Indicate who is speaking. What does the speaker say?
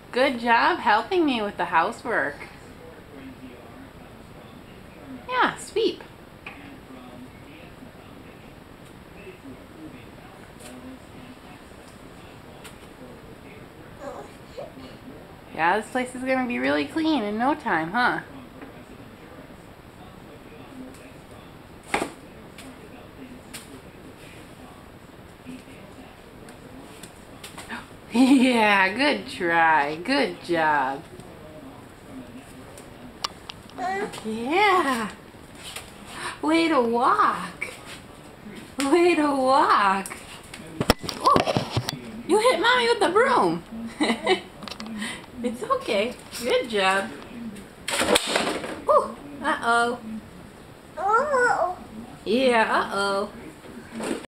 Speaker 1: Good job helping me with the housework. Yeah, sweep. Yeah, this place is going to be really clean in no time, huh? Yeah, good try. Good job. Yeah. Way to walk. Way to walk. Oh, you hit Mommy with the broom. It's okay. Good job. Ooh, uh-oh. Yeah, uh-oh.